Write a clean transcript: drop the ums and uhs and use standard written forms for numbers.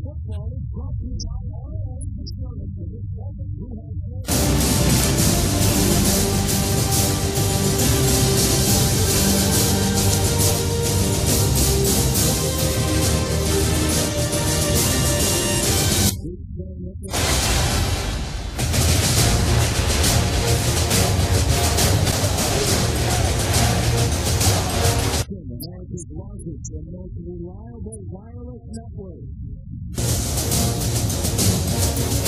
football is brought to you by RLA Insurance, who America's largest and most reliable wireless network.